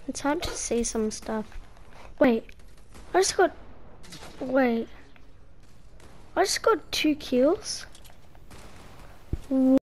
It's hard to see some stuff. Wait, I just got 2 kills.